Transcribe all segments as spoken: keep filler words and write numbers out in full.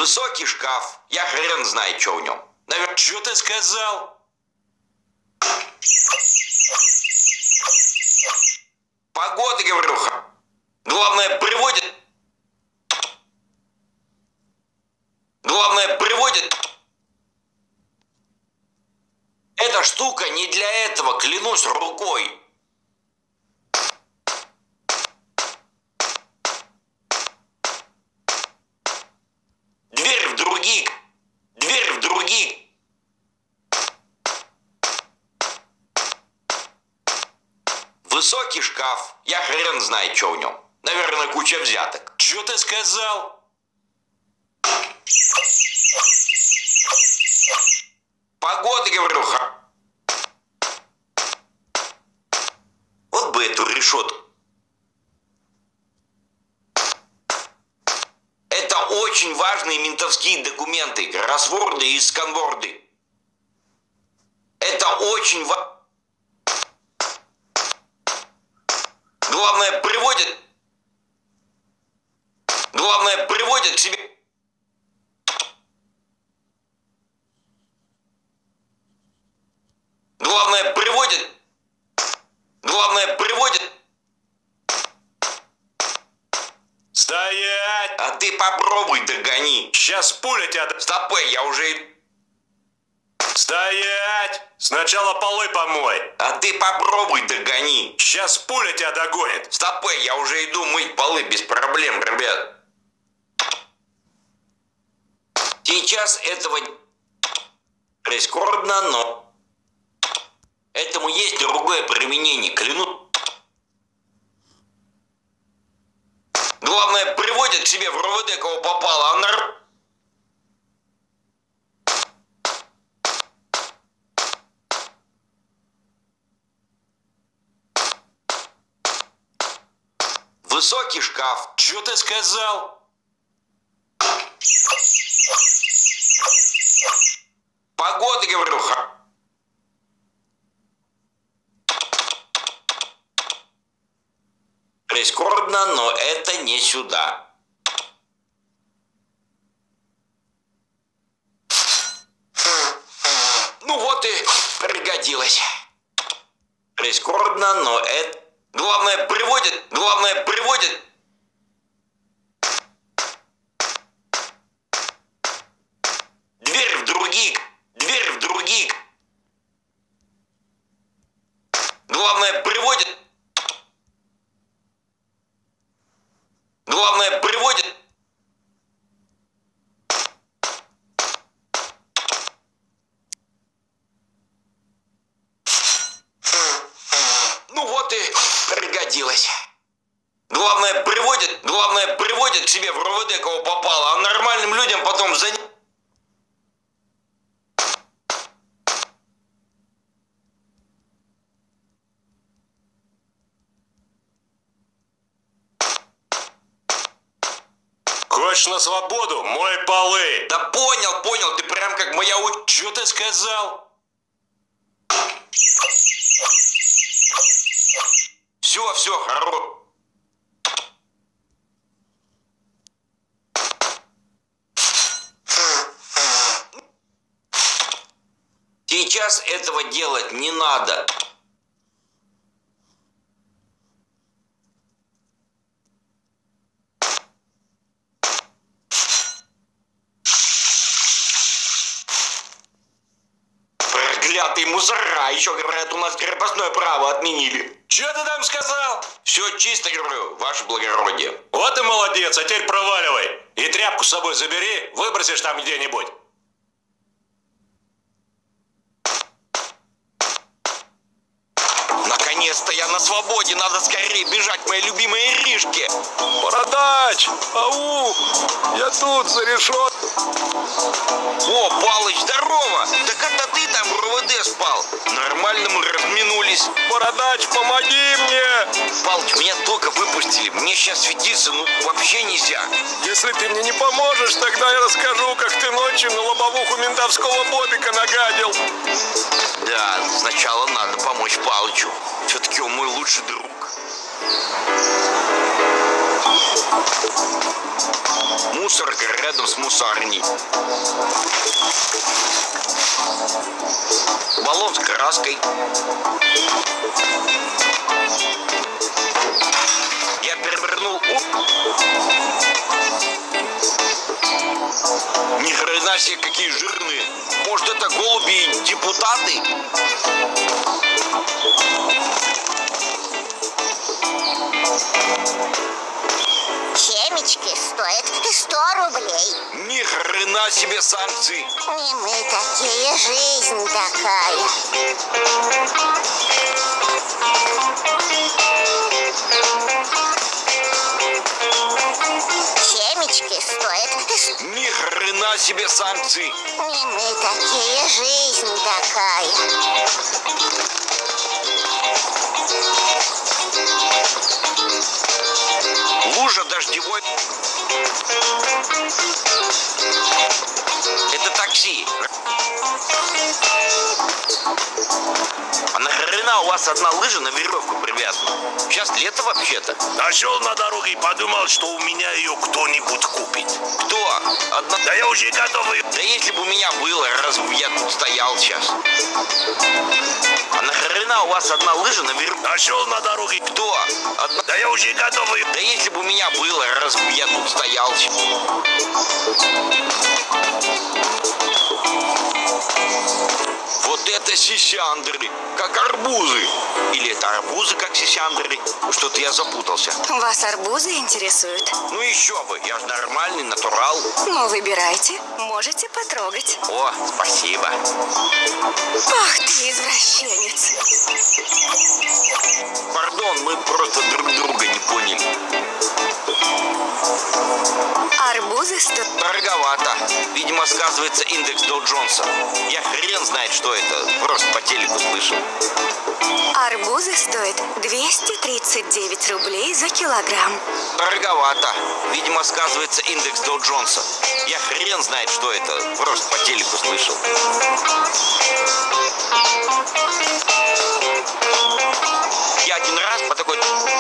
Высокий шкаф. Я хрен знает, что в нем. Наверное, Что ты сказал? погода, говорю. Главное, приводит... Главное, приводит... Эта штука не для этого, клянусь рукой. Дверь в другие... Дверь в другие... Высокий шкаф. Я хрен знает, что в нем. Наверное, куча взяток. Что ты сказал? Погода, говорю. Вот бы эту решетку. Это очень важные ментовские документы. Кроссворды и сканворды. Это очень важно. Главное, приводит... Главное, приводит к себе... Главное, приводит... Главное, приводит... Стоять! А ты попробуй догони. Сейчас пуля тебя... Стопэ, я уже... Стоять! Сначала полы помой. А ты попробуй догони. Сейчас пуля тебя догонит. Стопэ, я уже иду мыть полы без проблем, ребят. Сейчас этого... Прискорбно, но... Этому есть другое применение, клянусь. Главное, приводит к себе в РОВД, кого попало, а нар... Высокий шкаф. Что ты сказал? Погода, говорю. Прискорбно, но это не сюда. Ну вот и пригодилось. Прискорбно, но это... Главное, приводит... Главное, приводит... Дверь в другие... Дверь в другие... Главное, приводит... Главное, приводит... Ну вот и пригодилось. Главное, приводит... Главное, приводит к себе в РОВД, кого попало, а нормальным людям потом за... Хочешь на свободу? Мой полы. Да понял, понял, ты прям как моя у... Что ты сказал? Все, все, хорош. Сейчас этого делать не надо. Проклятые мусора! Еще, говорят, у нас крепостное право отменили. Что ты там сказал? Все чисто, говорю, ваше благородие. Вот и молодец, а теперь проваливай. И тряпку с собой забери, выбросишь там где-нибудь. Наконец-то я на свободе, надо скорее бежать к моей любимой Иришке. Бородач! Ау! Я тут, за решеткой. О, Палыч, здорово! Так это ты там в РОВД спал? Нормально мы разминулись. Бородач, помоги мне! Палыч, меня только выпустили. Мне сейчас светиться, ну, вообще нельзя. Если ты мне не поможешь, тогда я расскажу, как ты ночью на лобовуху ментовского бобика нагадил. Да, сначала надо помочь Палычу. Все-таки он мой лучший друг. мусорка рядом с мусорней. Баллон с краской. Я перевернул. Ни хрена себе, какие жирные. Может, это голуби и депутаты? Семечки стоят сто рублей. Ни хрена себе санкции. Не мы такие, жизнь такая. Семечки стоят. Ни хрена себе санкции. Не мы такие, жизнь такая. Лужа дождевой. Это такси. А нахрена у вас одна лыжа на веревку привязана? Сейчас лето вообще-то. Нашел на дороге и подумал, что у меня ее кто-нибудь купит. Кто? Одна... Да я уже готов ее... Да если бы у меня было, раз бы я тут стоял сейчас. А нахрена у вас одна лыжа на веревку? Нашел на дороге. Кто? Одна... Да я уже готов ее... Да если бы у меня было, раз бы я тут стоял сейчас. Вот это сисяндры, как арбузы. Или это арбузы, как сисяндры? Что-то я запутался. Вас арбузы интересуют? Ну еще бы, я же нормальный, натурал. Ну, выбирайте. Можете потрогать. О, спасибо. Ах ты, извращенец. Пардон, мы просто друг друга не поняли. Арбузы стоят... Дороговато. Видимо, сказывается индекс Доу Джонса. Я хрен знает, что это. Просто по телеку слышал. Арбузы стоят двести тридцать девять рублей за килограмм. Дороговато. Видимо, сказывается индекс Доу Джонса. Я хрен знает, что это. Просто по телеку слышал. Я один раз по такой...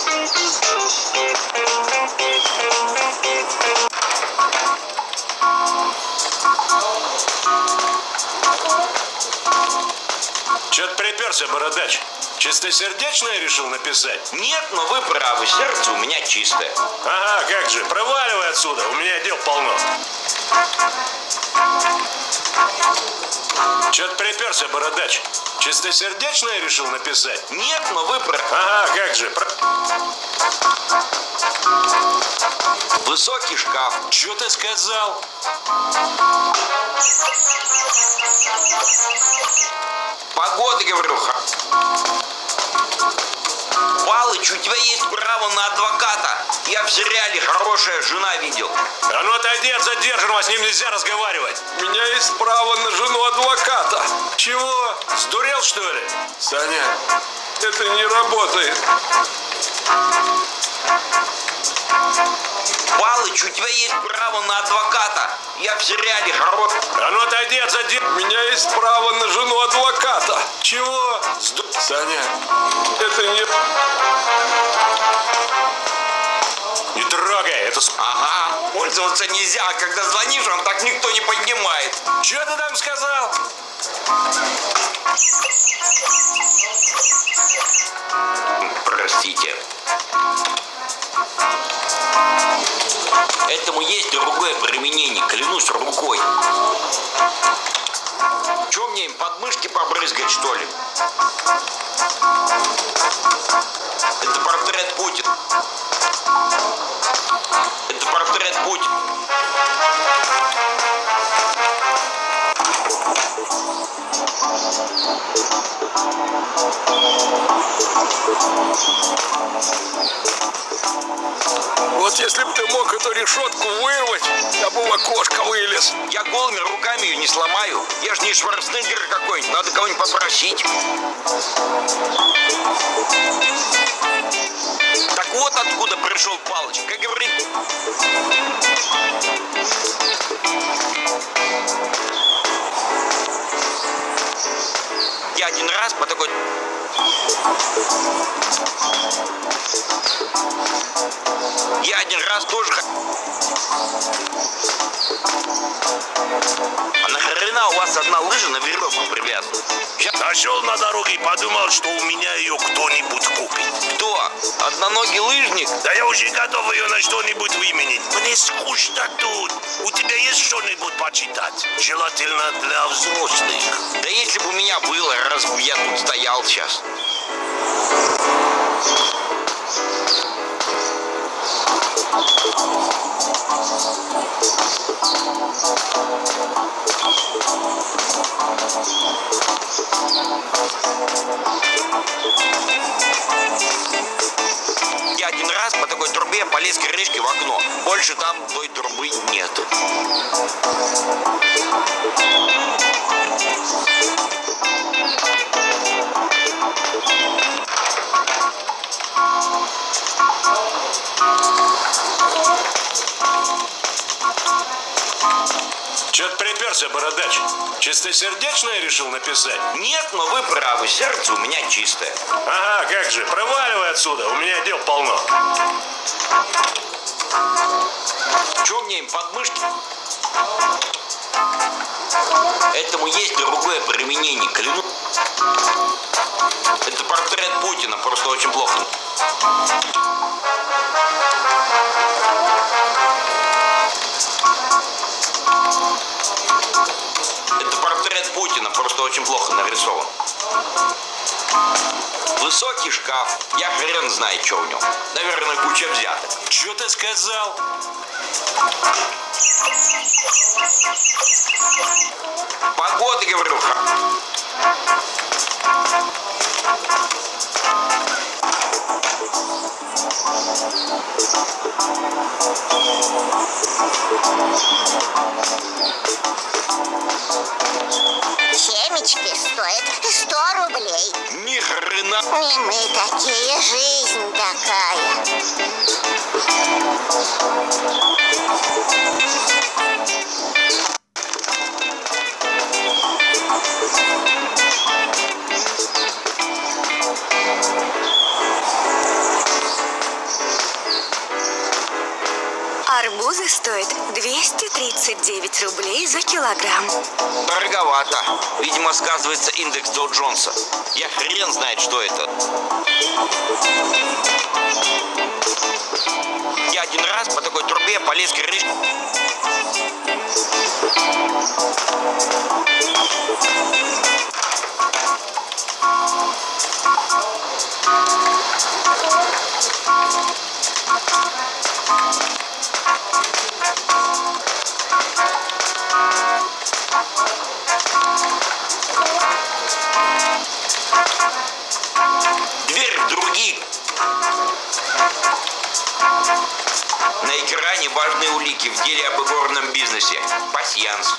Чё-то приперся, бородач. Чистосердечное решил написать? Нет, но вы правы, сердце у меня чистое. Ага, как же, проваливай отсюда, у меня дел полно. Чё-то приперся, бородач. Чистосердечное решил написать? Нет, но вы правы. Ага, как же, про... Высокий шкаф. Чё ты сказал? Погода, говорю. Палыч, у тебя есть право на адвоката. Я в сериале «Хорошая жена» видел. А ну отойди от задержанного, с ним нельзя разговаривать. У меня есть право на жену адвоката. Чего? Сдурел, что ли? Саня, это не работает. Палыч, у тебя есть право на адвоката. Я в сериале «Хорошая». А ну отойди от У задержанного. меня есть право на жену адвоката. Чего? Сду... Саня, это не... Не трогай, это... с- Ага, пользоваться нельзя, а когда звонишь, он так никто не поднимает. Чё ты там сказал? Простите. Этому есть другое применение, клянусь рукой. Че мне им подмышки побрызгать, что ли? Это портрет Путина. Это портрет Путина. Вот если бы ты мог эту решетку вырвать, я бы в окошко вылез. Я голыми руками ее не сломаю. Я же не Шварценеггер какой-нибудь. Надо кого-нибудь попросить. Так вот откуда пришел Палыч. Как говорит... Я один раз по такой... Я один раз тоже... А нахрена у вас одна лыжа на веревку привязана? Нашел на дороге и подумал, что у меня ее кто-нибудь купит. Кто? Одноногий лыжник? Да я уже готов ее на что-нибудь выменить. Мне скучно тут. У тебя есть что-нибудь почитать? Желательно для взрослых. Да если бы у меня было, раз бы я тут стоял сейчас. Я один раз по такой трубе полез крышкой в окно. Больше там той трубы нет. Чё-то приперся, бородач. Чистосердечное решил написать? Нет, но вы правы, сердце у меня чистое. Ага, как же, проваливай отсюда, у меня дел полно. Чё мне им подмышки? Этому есть другое применение, клянусь. Это портрет Путина, просто очень плохо. Это портрет Путина, просто очень плохо нарисован. Высокий шкаф. Я хрен знает, что в нем. Наверное, куча взяток. Чё ты сказал? Погода, говорю. Семечки стоят сто рублей. Ни хрена. И мы такие, жизнь такая. Арбузы стоят двести тридцать девять рублей за килограмм. Дороговато. Видимо, сказывается индекс Доу Джонса. Я хрен знает, что это. Я один раз по такой трубе полез крышкой. Дверь в другие. На экране важные улики в деле об игорном бизнесе. Пасьянс.